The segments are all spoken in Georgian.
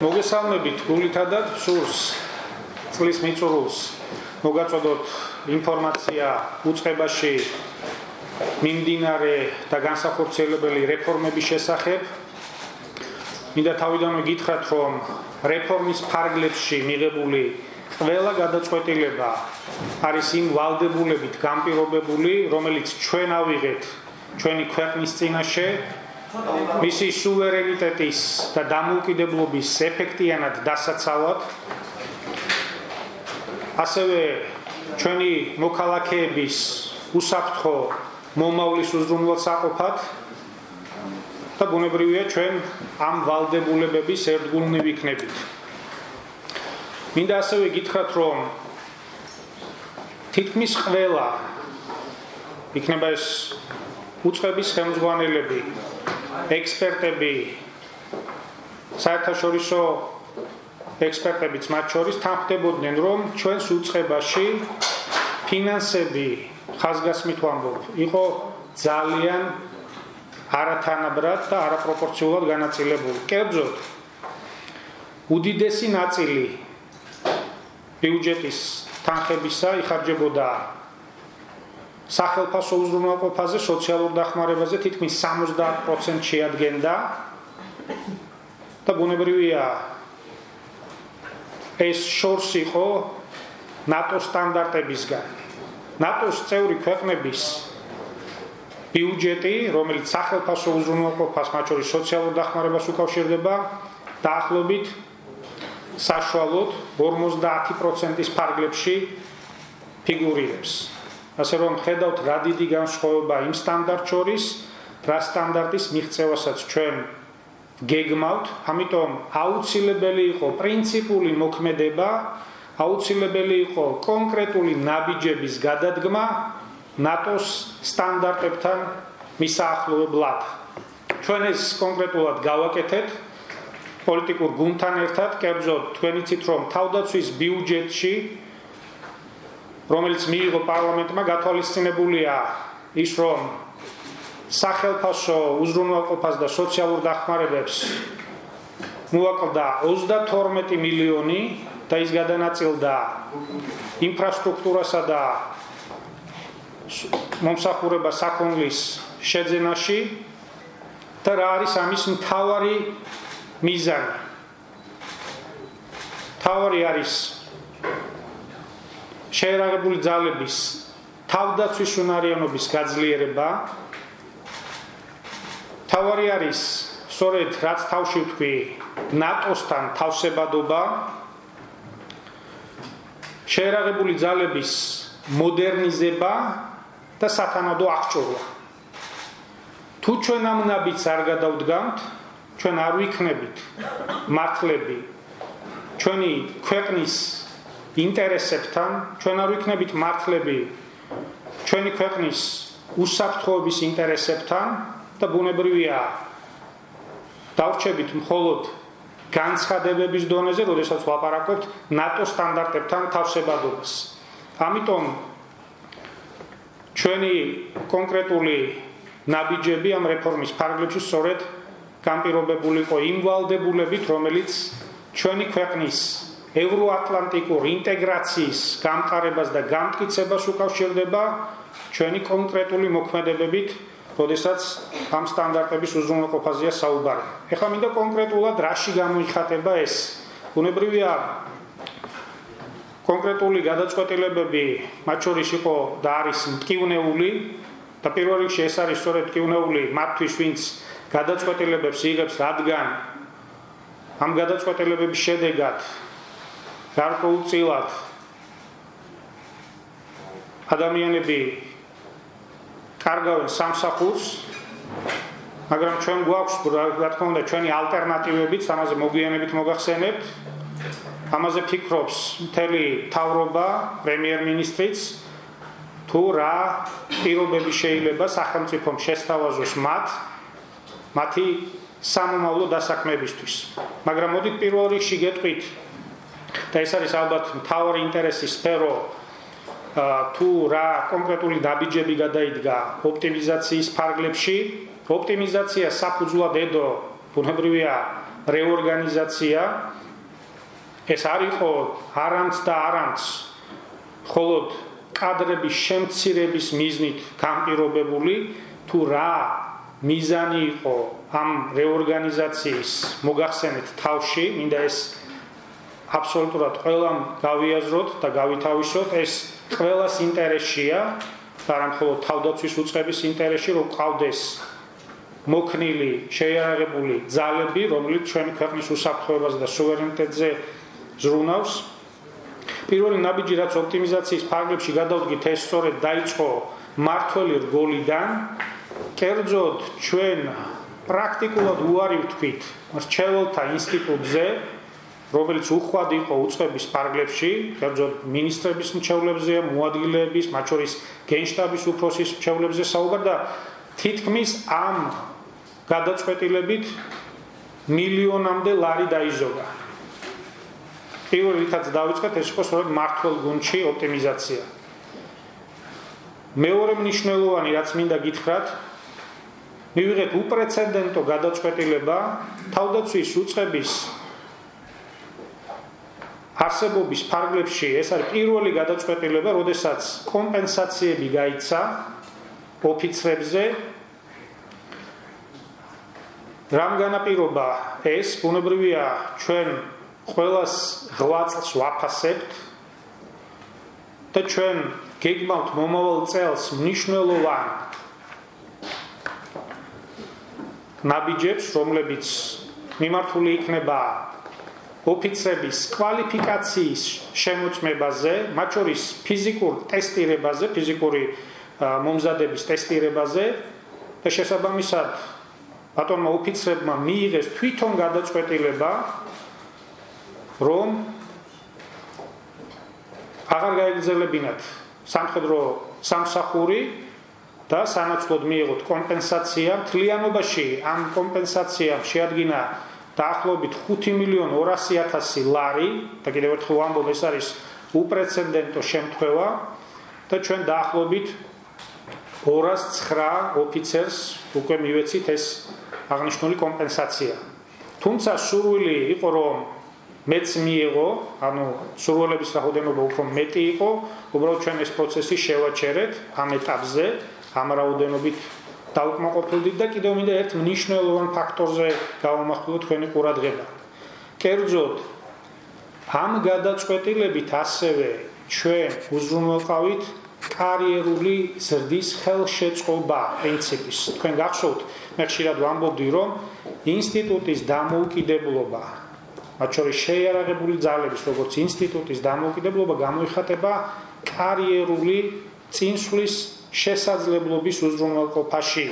მოგესალმებით გულითა და სურს წლის მიწურულს მოგაწოდოთ ინფორმაცია უწყებაში მიმდინარე და განსახორციელებელი რეფორმების შესახებ. მინდა თავიდანვე გითხრათ, რომ რეფორმის ფარგლებში მიღებული ყველა გადაწყვეტილება არის იმ ვალდებულებით განპირობებული, რომელიც ჩვენ ავიღეთ ჩვენი ქვეყნის წინაშე, მისი სუვერენიტეტის და დამოუკიდებლობის ეფექტიანად დასაცავად, ასევე ჩვენი მოქალაქეების უსაფრთხო მომავლის უზრუნველსაყოფად და ბუნებრივია ჩვენ ამ ვალდებულებების ერთგულნი ვიქნებით. მინდა ასევე გითხრათ, რომ თითქმის ყველა იქნება ეს უწყების ხელმძღვანელები, ექსპერტები, საერთაშორისო ექსპერტებიც მათ შორის თანხმდებოდნენ, რომ ჩვენს უწყებაში ფინანსები, ხაზგასმით ვამბობ, იყო ძალიან არათანაბრად და არაპროპორციულად განაწილებული. კერძოდ, უდიდესი ნაწილი ბიუჯეტის თანხებისა იხარჯებოდა სახელმწიფო უზრუნველყოფაზე, სოციალურ დახმარებაზე, თითქმის 70% შეადგენდა და ბუნებრივია ეს შორს იყო ნატოს სტანდარტებისგან. ნატოს წევრი ქვეყნების ბიუჯეტი, რომელიც სახელმწიფო უზრუნველყოფას, მათ შორის სოციალურ დახმარებას უკავშირდება, დაახლოებით საშუალოდ 50%-ის ფარგლებში ფიგურირებს. ასე რომ ხედავთ, რა დიდი განსხვავება იმ სტანდარტ შორის, რა სტანდარტის მიღწევასაც ჩვენ გეგმავთ, ამიტომ აუცილებელი იყო პრინციპული მოქმედება, აუცილებელი იყო კონკრეტული ნაბიჯების გადადგმა ნატოს სტანდარტებთან მისაახლოვებლად. ჩვენ ეს კონკრეტულად გავაკეთეთ პოლიტიკურ გუნდთან ერთად, კერძოდ თქვენ იცით, რომ თავდაცვის ბიუჯეტში, რომელიც მიიღო პარლამენტმა, გათვალისწინებულია ის, რომ სახელმწიფო უზრუნველყოფას და სოციალურ დახმარებებს მოაკლდა 32 მილიონი და ის გადანაწილდა ინფრასტრუქტურასა და მომსახურება საქონლის შეძენაში და რა არის ამის მთავარი მიზანი? მთავარი არის შეერაღებული ძალების თავდაცვის უნარიანობის გაძლიერება. მთავარი არის სწორედ რაც თავში ვთქვი, ნატოსთან თავსებადობა, შეერაღებული ძალების მოდერნიზება და სათანადო აღჭურვა. თუ ჩვენ ამ ნაბიჯს არ გადავდგამთ, ჩვენ არ ვიქნებით მართლები ჩვენი ქვეყნის ინტერესებთან, ჩვენ არ ვიქნებით მართლები ჩვენი ქვეყნის უსაფრთხოების ინტერესებთან და ბუნებრივია დავრჩებით მხოლოდ განცხადებების დონეზე, როდესაც ვლაპარაკობთ ნატოს სტანდარტებთან თავსებადობას. ამიტომ ჩვენი კონკრეტული ნაბიჯები ამ რეფორმის ფარგლებში სწორედ განპირობებული იყო იმ ვალდებულებით, რომელიც ჩვენი ქვეყნის ევროატლანტიკურ ინტეგრაციის გამყარებას და გამტკიცებას უკავშირდება ჩვენი კონკრეტული მოქმედებებით, როდესაც ამ სტანდარტების უზრუნველყოფაზეა საუბარი. ეხლა მინდა კონკრეტულად რაში გამოიხატება ეს? ბუნებრივია კონკრეტული გადაწყვეტილებები მათ შორის იყო და არის მტკივნეული და პირველ რიგში ეს არის სწორედ მტკივნეული მათთვის, ვინც გადაწყვეტილებებს იღებს, რადგან ამ გადაწყვეტილებების შედეგად გარკვეულწილად ადამიანები კარგავენ სამსახურს, მაგრამ ჩვენ გვაქვს, რა თქმა უნდა, ჩვენი ალტერნატივებიც, ამაზე მოგვიანებით მოგახსენებთ. ამაზე ფიქრობს მთელი მთავრობა, პრემიერ-მინისტრიც, თუ რა პირობები შეიძლება სახელმწიფომ შესთავაზოს მათი სამომავლო დასაქმებისთვის. მაგრამ მოდით პირველ რიგში გეტყვით, და ეს არის ალბათ მთავარი ინტერესის სფერო, თუ რა კონკრეტული ნაბიჯები გადაიდგა ოპტიმიზაციის ფარგლებში. ოპტიმიზაცია საფუძვლად ედო ბუნებრივია რეორგანიზაცია ეს არ იყო არამც და არამც მხოლოდ კადრების შემცირების მიზნით განპირობებული, თუ რა მიზანი იყო ამ რეორგანიზაციის მოგახსენეთ თავში, მინდა ეს აბსოლუტურად ყველამ გავიაზროთ და გავითავისოთ, ეს ყველას ინტერესია, არა მხოლოდ თავდაცვის უწყების ინტერესში, რომ ყავდეს მოქნილი, შეიარაღებული ძალები, რომლებიც ჩვენი ქვეყნის უსაფრთხოებაზე და სუვერენიტეტზე ზრუნავს. პირველი ნაბიჯი, რაც ოპტიმიზაციის ფარგლებში გადავდგით, ეს სწორედ დაიწყო მართველი რგოლიდან. კერძოდ ჩვენ პრაქტიკულად უარი ვთქვით მრჩეველთა ინსტიტუტზე, რომელიც უხვად იყო უწყების ფარგლებში, კერძოდ მინისტრების მრჩევლებზე, მოადგილეების, მათ შორის გენშტაბის უფროსის მრჩევლებზე საუბარ და თითქმის ამ გადაწყვეტილებით მილიონამდე ლარი დაიზოგა. პირველი რითაც დავიწყეთ, ეს იყო სწორედ მართველ გუნდში ოპტიმიზაცია. მეორე მნიშვნელოვანი, რაც მინდა გითხრათ, მივიღეთ უპრეცედენტო გადაწყვეტილება თავდაცვის უწყების არსებობის ფარგლებში. ეს არის პირველი გადაწყვეტილება, როდესაც კომპენსაციები გაიცა ოფიცრებზე. რამ განაპირობა ეს? ბუნებრივია, ჩვენ ყველას ღვაწლს ვაფასებთ და ჩვენ გეგმავთ მომავალ წელს მნიშვნელოვან ნაბიჯებს, რომლებიც მიმართული იქნება ოფიცრების კვალიფიკაციის შემოწმებაზე, მათ შორის ფიზიკურ ტესტირებაზე, ფიზიკური მომზადების ტესტირებაზე და შესაბამისად ბატონმა ოფიცრებმა მიიღეს თვითონ გადაწყვეტილება, რომ აღარ გაეგრძელებინათ სამხედრო სამსახური და სანაცვლოდ მიიღოთ კომპენსაცია. მთლიანობაში ამ კომპენსაციამ შეადგინა დაახლოებით 5.200.000 ლარი და კიდევ ერთხელ ვამბობ, ეს არის უპრეცედენტო შემთხვევა და ჩვენ დაახლოებით 209 ოფიცერს უკვე მივეცით ეს აღნიშნული კომპენსაცია. თუმცა სურვილი იყო, რომ მეც მიიღო, ანუ სურვილების რაოდენობა უფრო მეტი იყო, უბრალოდ ჩვენ ეს პროცესი შევაჩერეთ ამ ეტაპზე, ამ რაოდენობით დავკმაყოფილდით და კიდევ მინდა ერთ მნიშვნელოვან ფაქტორზე გავამახვილოთ თქვენი ყურადღება. კერძოდ, ამ გადაწყვეტილებით ასევე ჩვენ უზრუნველყავით კარიერული ზრდის ხელშეწყობა პრინციპის. თქვენ გახსოვთ, მე ხშირად ვამბობდი, რომ ინსტიტუტის დამოუკიდებლობა, მათ შორის შეიარაღებული ძალების, როგორც ინსტიტუტის დამოუკიდებლობა გამოიხატება კარიერული წინსვლის შესაძლებლობის უზრუნველყოფაში.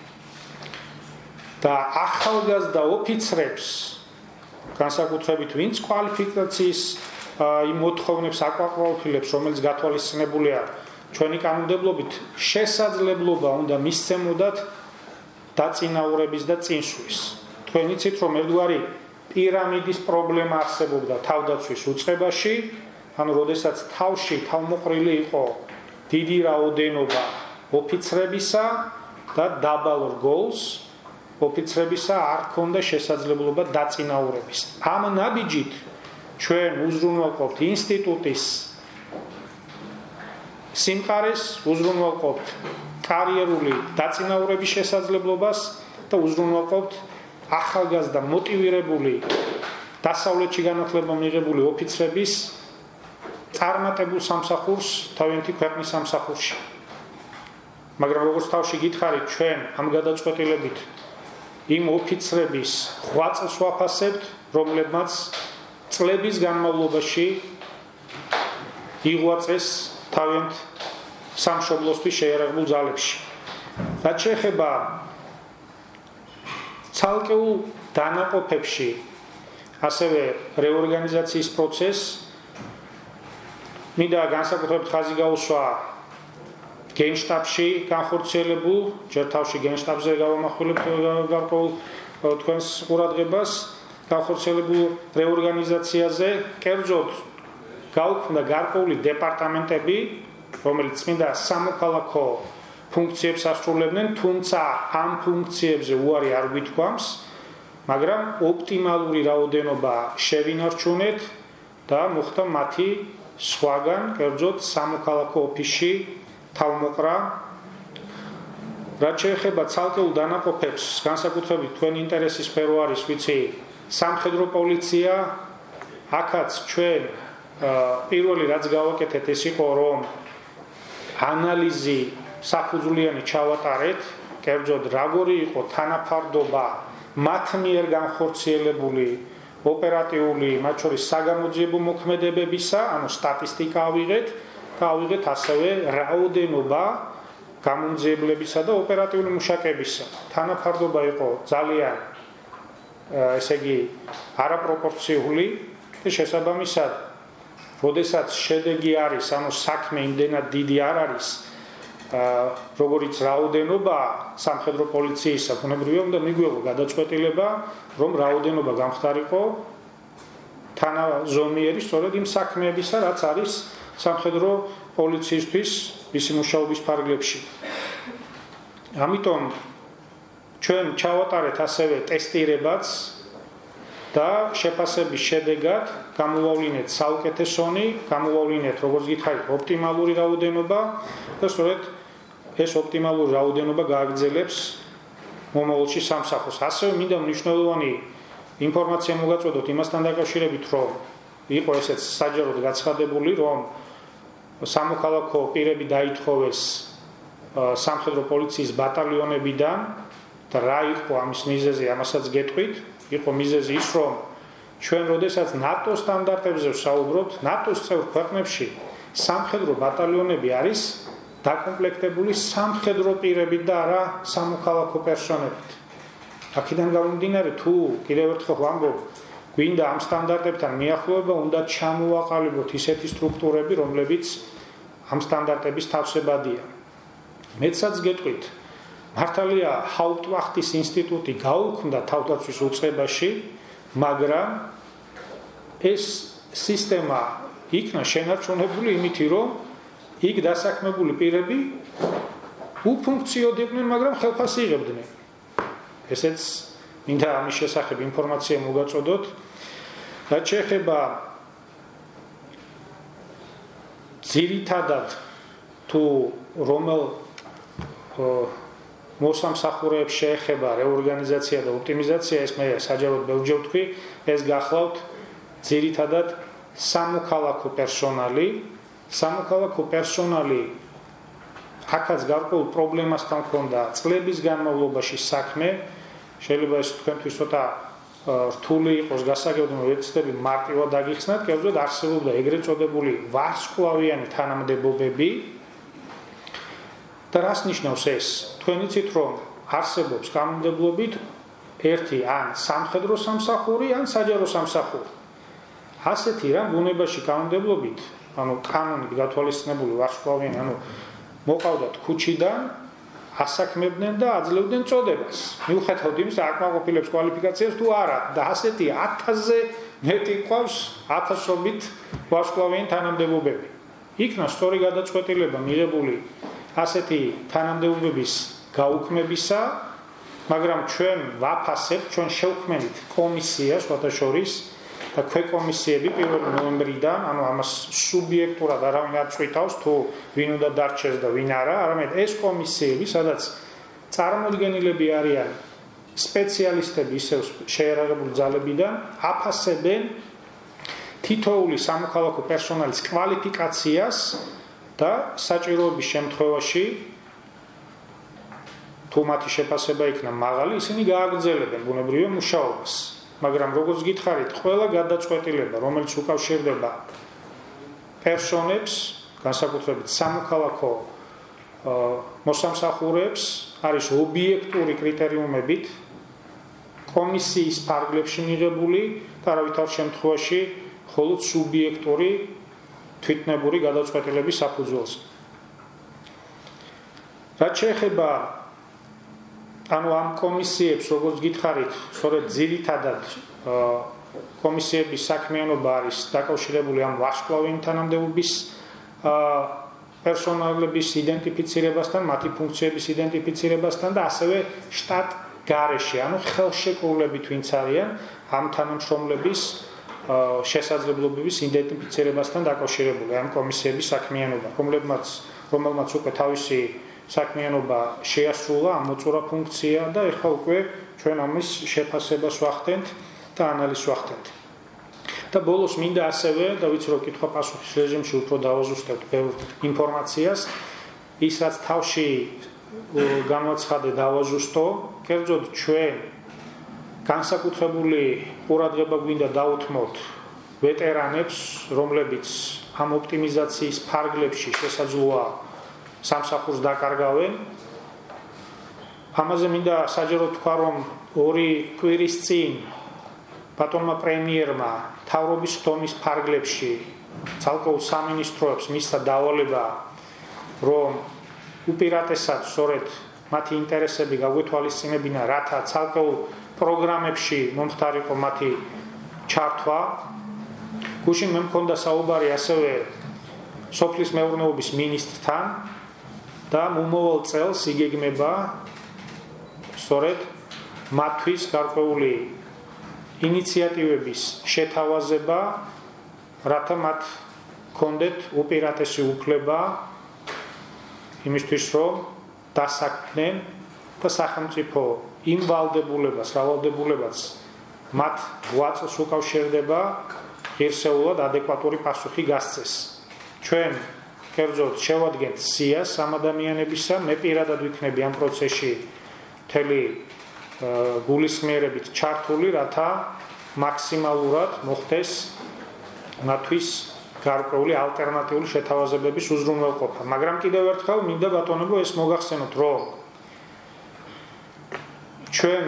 და ახალგაზრდა ოფიცრებს, განსაკუთრებით ვინც კვალიფიკაციის იმ მოთხოვნებს აკმაყოფილებს, რომელიც გათვალისწინებულია ჩვენი კანონმდებლობით, შესაძლებლობა უნდა მისცემოდათ დაწინაურების და წინსვლის. თქვენ იცით, რომ ერთგვარი პირამიდის პრობლემა არსებობდა თავდაცვის უწყებაში, ანუ როდესაც თავში თავმოყრილი იყო დიდი რაოდენობა ოფიცრებისა და დაბალ რგოლს ოფიცრებისა არ ჰქონდა შესაძლებლობა დაწინაურების. ამ ნაბიჯით ჩვენ უზრუნველყოფთ ინსტიტუტის სიმყარეს, უზრუნველყოფთ კარიერული დაწინაურების შესაძლებლობას და უზრუნველყოფთ ახალგაზრდა მოტივირებული დასავლეთში განათლება მიღებული ოფიცრების წარმატებულ სამსახურს თავიანთი ქვეყნის სამსახურში. მაგრამ როგორც თავში გითხარით, ჩვენ ამ გადაწყვეტილებით იმ ოფიცრების ღვაწლს ვაფასებთ, რომლებმაც წლების განმავლობაში იღვაწეს თავიანთ სამშობლოსთვის შეიარაღებულ ძალებში. რაც შეეხება ცალკეულ დანაყოფებში, ასევე რეორგანიზაციის პროცესს, მინდა განსაკუთრებით ხაზი გაუსვა გენშტაბში განხორციელებულ, ჯერ თავში გენშტაბზე გავამახვილებ გარკვეულ თქვენს ყურადღებას, განხორციელებულ რეორგანიზაციაზე. კერძოდ გაუქმდა გარკვეული დეპარტამენტები, რომელიც წმინდა სამოქალაქო ფუნქციებს ასრულებდნენ, თუმცა ამ ფუნქციებზე უარი არ გვითქვამს მაგრამ ოპტიმალური რაოდენობა შევინარჩუნეთ და მოხდა მათი სხვაგან, კერძოდ სამოქალაქო ოფისში თავმოყრა. რაც შეეხება ცალკეულ დანაყოფებს, განსაკუთრებით თქვენი ინტერესის სფერო არის, ვიცი, სამხედრო პოლიცია, აქაც ჩვენ პირველი რაც გავაკეთეთ ეს იყო, რომ ანალიზი საფუძვლიანი ჩავატარეთ, კერძოდ როგორი იყო თანაფარდობა მათ მიერ განხორციელებული ოპერატიული, მათ შორის საგამოძიებო მოქმედებებისა, ანუ სტატისტიკა ავიღეთ და ავიღეთ ასევე რაოდენობა გამომძიებლებისა და ოპერატიული მუშაკებისა. თანაფარდობა იყო ძალიან, ესე იგი, არაპროპორციული და შესაბამისად, როდესაც შედეგი არის, ანუ საქმე იმდენად დიდი არ არის, როგორიც რაოდენობა სამხედრო პოლიციისა, ბუნებრივია უნდა მიგვიღო გადაწყვეტილება, რომ რაოდენობა გამხდარიყო თანაზომიერი სწორედ იმ საქმეებისა, რაც არის სამხედრო პოლიციისთვის მისი მუშაობის ფარგლებში. ამიტომ ჩვენ ჩავატარეთ ასევე ტესტირებაც და შეფასების შედეგად გამოვავლინეთ საუკეთესონი, გამოვავლინეთ, როგორც გითხარით, ოპტიმალური რაოდენობა და სწორედ ეს ოპტიმალური რაოდენობა გააგრძელებს მომავალში სამსახურს. ასევე მინდა მნიშვნელოვანი ინფორმაცია მოგაწოდოთ იმასთან დაკავშირებით, რომ იყო ესეც საჯაროდ გაცხადებული, რომ სამოქალაქო პირები დაითხოვეს სამხედრო პოლიციის ბატალიონებიდან და რა იყო ამის მიზეზი, ამასაც გეტყვით. იყო მიზეზი ის, რომ ჩვენ როდესაც ნატო სტანდარტებზე ვსაუბრობთ, ნატოს წევრ ქვეყნებში სამხედრო ბატალიონები არის დაკომპლექტებული სამხედრო პირებით და არა სამოქალაქო პერსონებით. აქედან გამომდინარე, თუ კიდევ ერთხელ ვამბობ, გვინდა ამ სტანდარტებთან მიახლოება, უნდა ჩამოვაყალიბოთ ისეთი სტრუქტურები, რომლებიც ამ სტანდარტების თავსებადია. მეცაც გეტყვით, მართალია ჰაუპტვახტის ინსტიტუტი გაუქმდა თავდაცვის უწყებაში, მაგრამ ეს სისტემა იქნა შენარჩუნებული იმითი, რომ იქ დასაქმებული პირები უფუნქციოდიყვნენ, მაგრამ ხელფასი იღებდნენ. ესეც მინდა ამის შესახებ ინფორმაცია მოგაწოდოთ. რაც შეეხება ძირითადად თუ რომელ მოსამსახურეებს შეეხება რეორგანიზაცია და ოპტიმიზაცია, ეს მე საჯაროდ ბევრჯერ ვთქვი, ეს გახლავთ ძირითადად სამოქალაქო პერსონალი. სამოქალაქო პერსონალი აქაც გარკვეულ პრობლემასთან ჰქონდა წლების განმავლობაში საქმე. შეიძლება ეს თქვენთვის ცოტა რთული იყოს გასაგებად, ვეცდები მარტივად დაგიხსნათ, კერძოდ არსებობდა ეგრეთ წოდებული ვარსკვლავიანი თანამდებობები. და რას ნიშნავს ეს? თქვენ იცით, რომ არსებობს კანონმდებლობით ერთი ან სამხედრო სამსახური, ან საჯარო სამსახური. ასეთი რამ ბუნებაში კანონმდებლობით, ანუ კანონით გათვალისწინებული ვარსკვლავიანი, ანუ მოყავდათ ქუჩიდან, ასაქმებდნენ და აძლევდნენ წოდებას. მიუხედავად იმისა, აკმაყოფილებს კვალიფიკაციას თუ არა, და ასეთი 1000-ზე მეტი ყავს 1000-ობით ვარსკვლავიანი თანამდებობები. იქნა სწორი გადაწყვეტილება მიღებული ასეთი თანამდებობების გაუქმებისა, მაგრამ ჩვენ ვაფასებთ, ჩვენ შევქმნით კომისიას, სხვათა შორის, და ქვეკომისიები 1 ნოემბრიდან, ანუ ამას სუბიექტურად არავინ არ წვითავს, თუ ვინ უნდა დარჩეს და ვინ არა, არამედ ეს კომისიები, სადაც წარმოდგენილები არიან სპეციალისტები ისევ შეიარაღებული ძალებიდან, აფასებენ თითოეული სამოქალაქო პერსონალის კვალიფიკაციას და საჭიროების შემთხვევაში, თუ მათი შეფასება იქნა მაღალი, ისინი გააგრძელებენ ბუნებრივია მუშაობას. მაგრამ როგორც გითხარით, ყველა გადაწყვეტილება, რომელიც უკავშირდება პერსონებს, განსაკუთრებით სამოქალაქო მოსამსახურეებს, არის ობიექტური კრიტერიუმებით კომისიის ფარგლებში მიღებული და არავითარ შემთხვევაში მხოლოდ სუბიექტური თვითნებური გადაწყვეტილების საფუძველზე. რაც შეეხება ანუ ამ კომისიებს, როგორც გითხარით, სწორედ ძირითადად კომისიების საქმიანობა არის დაკავშირებული ამ ვარსკვლავიანი თანამდებობის პერსონალების იდენტიფიცირებასთან, მათი ფუნქციების იდენტიფიცირებასთან და ასევე გარეშე, ანუ ხელშეკრულებით ვინც არიან ამ თანამშრომლების შესაძლებლობების იდენტიფიცირებასთან დაკავშირებული ამ კომისიების საქმიანობა, რომელმაც უკვე თავისი საქმიანობა შეასრულა, ამოწურა ფუნქცია და ეხლა უკვე ჩვენ ამის შეფასებას ვახდენთ და ანალიზს ვახდენთ. და ბოლოს მინდა ასევე და ვიცი რომ კითხვა-პასუხის რეჟიმში უფრო დავაზუსტებთ ბევრ ინფორმაციას, ის რაც თავში განვაცხადე დავაზუსტო, კერძოდ ჩვენ განსაკუთრებული ყურადღება გვინდა დაუთმოთ ვეტერანებს, რომლებიც ამ ოპტიმიზაციის ფარგლებში შესაძლოა სამსახურს დაკარგავენ. ამაზე მინდა საჯარო თქვა, რომ 2 კვირის წინ ბატონმა პრემიერმა მთავრობის ხდომის ფარგლებში ცალკეულ სამინისტროებს მისცა დავალება, რომ უპირატესად სწორედ მათი ინტერესები გაგვეთვალისწინებინა, რათა ცალკეულ პროგრამებში მომხდარიყო მათი ჩართვა. გუშინ მე მქონდა საუბარი ასევე სოფლის მეურნეობის მინისტრთან და მომავალ წელს იგეგმება სწორედ მათთვის გარკვეული ინიციატივების შეთავაზება, რათა მათ ჰქონდეთ უპირატესი უფლება იმისთვის, რომ დასაქმდნენ და სახელმწიფო იმ ვალდებულებაც მათ გვაწოს უკავშირდება ღირსეულად ადეკვატური პასუხი გასცეს. ჩვენ კერძოდ შევადგენთ სიას ამ ადამიანებისა, მე პირადად ვიქნები ამ პროცესში მთელი გულისხმიერებით ჩართული, რათა მაქსიმალურად მოხდეს მათთვის გარკვეული ალტერნატიული შეთავაზებების უზრუნველყოფა. მაგრამ კიდევ ერთხელ მინდა ბატონებო ეს მოგახსენოთ, რომ ჩვენ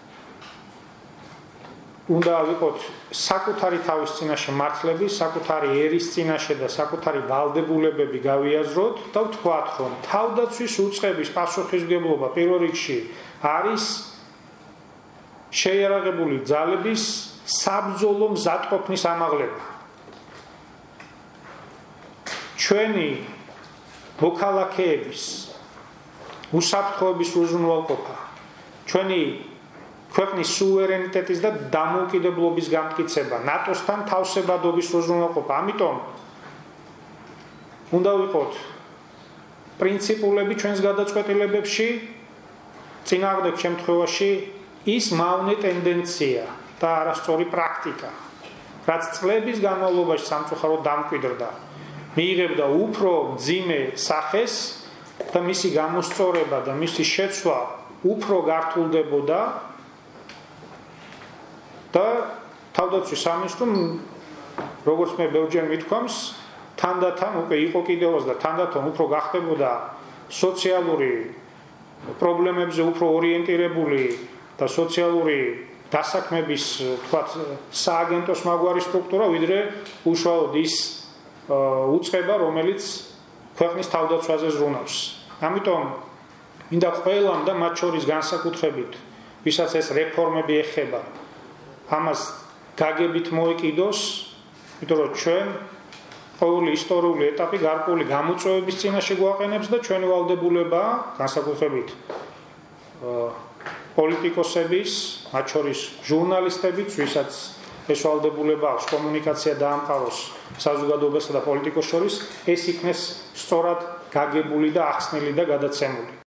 უნდა ვიყოთ საკუთარი თავის წინაშე მართლები, საკუთარი ერის წინაშე და საკუთარი ვალდებულებები გავიაზროთ და ვთქვათ, რომ თავდაცვის უწყების პასუხისმგებლობა პირველ რიგში არის შეიარაღებული ძალების საბრძოლო მზადყოფნის ამაღლება. ჩვენი მოქალაქეების უსაფრთხოების უზრუნველყოფა, ჩვენი ქვეყნის სუვერენიტეტის და დამოუკიდებლობის გამტკიცება, ნატოსთან თავსებადობის უზრუნველყოფა. ამიტომ უნდა ვიყოთ პრინციპულები ჩვენს გადაწყვეტილებებში, წინააღმდეგ შემთხვევაში ის მავნე ტენდენცია და არასწორი პრაქტიკა, რაც წლების განმავლობაში სამწუხაროდ დამკვიდრდა, მიიღებდა უფრო მძიმე სახეს და მისი გამოსწორება და მისი შეცვლა უფრო გართულდებოდა და თავდაცვის სამინისტრომ, როგორც მე ბევრჯერ მithქვამს, თანდათან უკვე იყო კიდევაც და თანდათან უფრო გახდებოდა სოციალური პრობლემებზე უფრო ორიენტირებული და სოციალური დასაქმების, თქვათ, სააგენტოს მაგვარი სტრუქტურა, ვიდრე უშუალოდ ის უწყება, რომელიც ქვეყნის თავდაცვაზე ზრუნავს. ამიტომ მინდა ყველამ და მათ შორის განსაკუთრებით, ვისაც ეს რეფორმები ეხება, ამას გაგებით მოეკიდოს, იმიტომ რომ ჩვენ ყოველი ისტორიული ეტაპი გარკვეული გამოწვევების წინაშე გვაყენებს და ჩვენი ვალდებულება განსაკუთრებით პოლიტიკოსების, მათ შორის ჟურნალისტების, ვისაც ეს ვალდებულება აქვს კომუნიკაცია დაამყაროს საზოგადოებასა და პოლიტიკოს შორის, ეს იქნეს სწორად გაგებული და ახსნილი და გადაცემული.